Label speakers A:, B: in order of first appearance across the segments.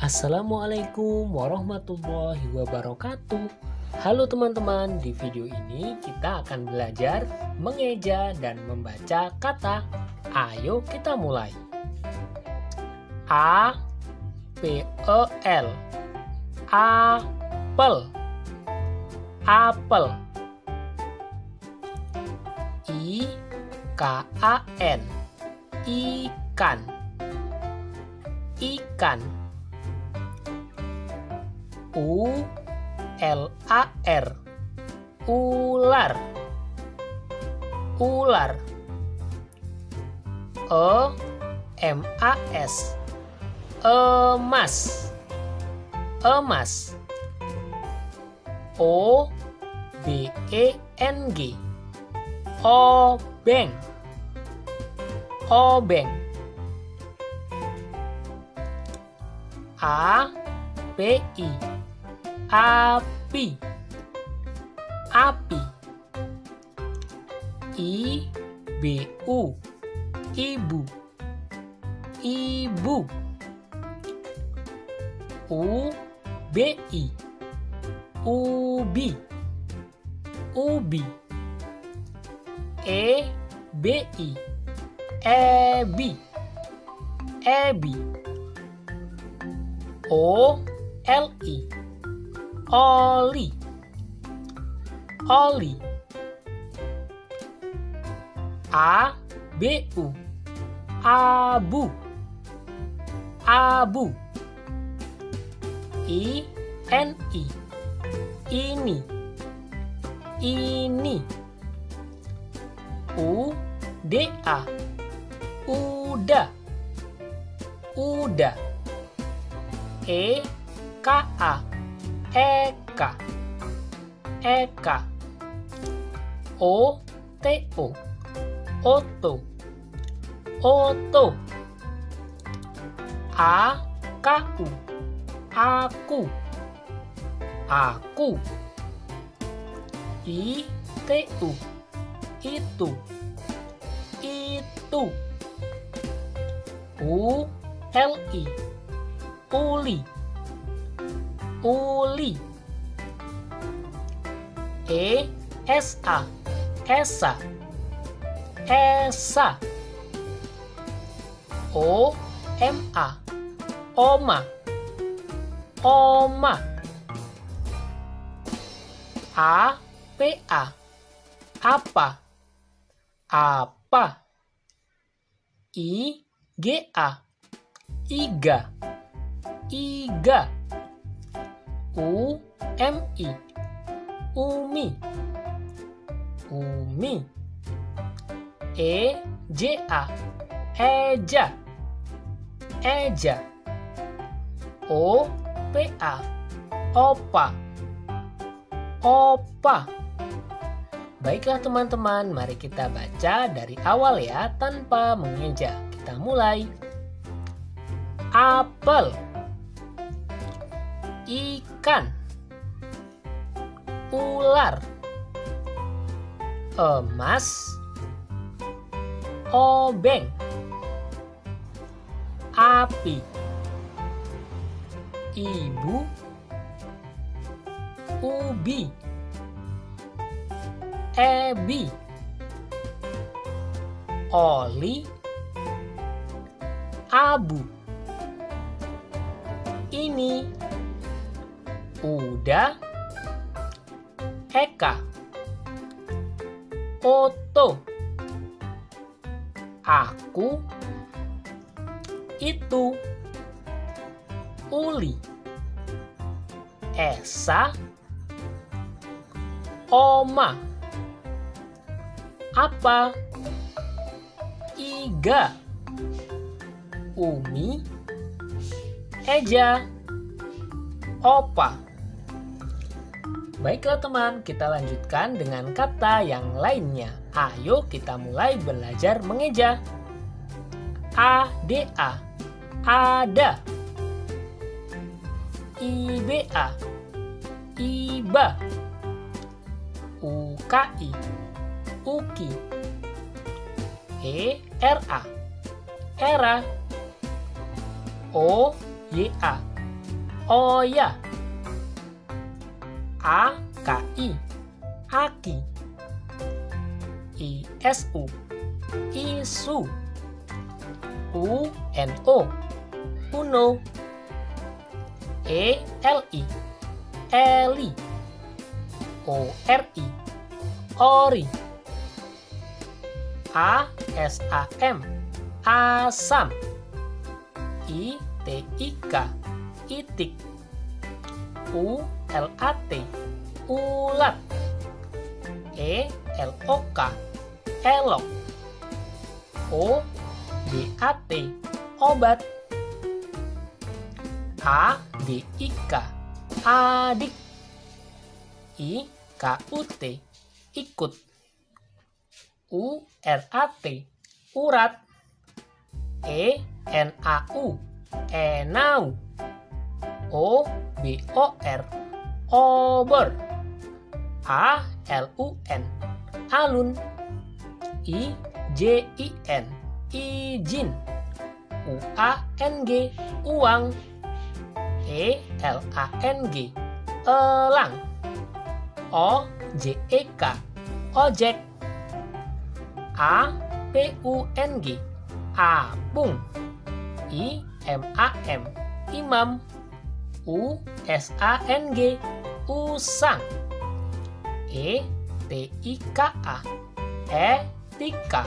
A: Assalamualaikum warahmatullahi wabarakatuh. Halo teman-teman, di video ini kita akan belajar mengeja dan membaca kata. Ayo kita mulai. A P E L, apel, apel. I K A N, ikan, ikan. U L A R, ular, ular. E M A S, emas, emas. O B E N G, obeng, obeng. A P I, api, api. I B U, ibu, ibu. U B I, ubi, ubi. E B I, ebi, ebi. O L I, oli, oli. A B U, abu, abu. I N I, ini, ini. U D A, uda, uda. E K A, eka, eka. O T O, oto, oto. A K U, aku, aku. I T U, itu, itu. U L I, uli, uli. E S A, esa, esa. O M A, oma, oma. A P A, apa, apa. I G A, iga, iga. U M I, umi, umi. E J A, eja, eja. O P A, opa, opa. Baiklah teman-teman, mari kita baca dari awal ya tanpa mengeja. Kita mulai. Apel, ikan, ular, emas, obeng, api, ibu, ubi, ebi, oli, abu. Ini, uda, eka, oto, aku, itu, uli, esa, oma, apa, iga, umi, eja, opa. Baiklah teman, kita lanjutkan dengan kata yang lainnya. Ayo kita mulai belajar mengeja. A D A, ada. I B A, iba. U K I, uki. E R A, era. O Y A, Oya. AKI, aki. ISU, isu. UNO, uno. ELI, eli. ORI, ori. ASAM, asam. ITIK, itik. ULAT, ulat. ELOK, elok. OBAT, obat. ADIK, adik. IKUT, ikut. URAT, urat. ENAU, enau. OBOR, obor. ALUN, alun. IJIN, izin. UANG, uang. ELANG, elang. OJEK, ojek. APUNG, apung. IMAM, imam. USANG, usang. ETIKA, etika.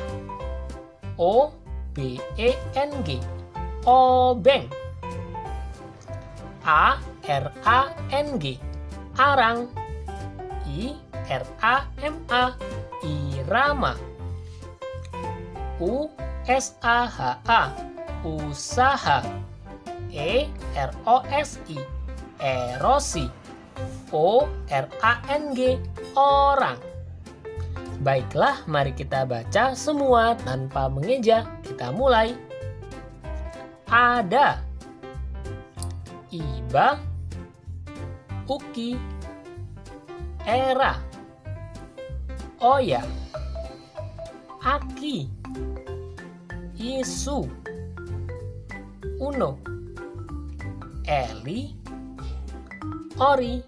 A: OBENG, obeng. ARANG, arang. IRAMA, irama. USAHA, usaha. EROSI, erosi. ORANG, orang. Baiklah, mari kita baca semua tanpa mengeja. Kita mulai. Ada. Iba. Uki. Era. Oya. Aki. Isu. Uno. Eli. Ori.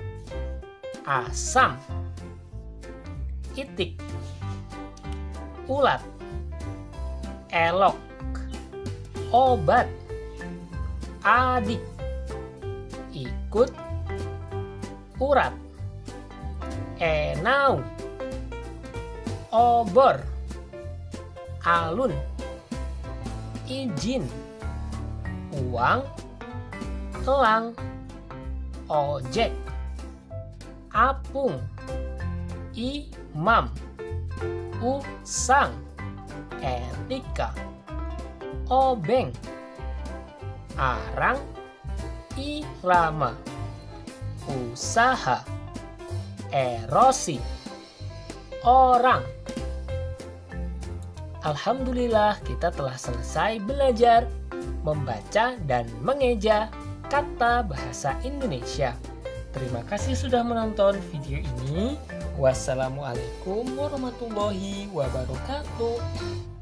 A: Asam. Itik. Ulat. Elok. Obat. Adik. Ikut. Urat. Enau. Obor. Alun. Izin. Uang. Elang. Ojek. Apung. Imam. Usang. Etika. Obeng. Arang. Irama. Usaha. Erosi. Orang. Alhamdulillah, kita telah selesai belajar membaca dan mengeja kata bahasa Indonesia. Terima kasih sudah menonton video ini. Wassalamualaikum warahmatullahi wabarakatuh.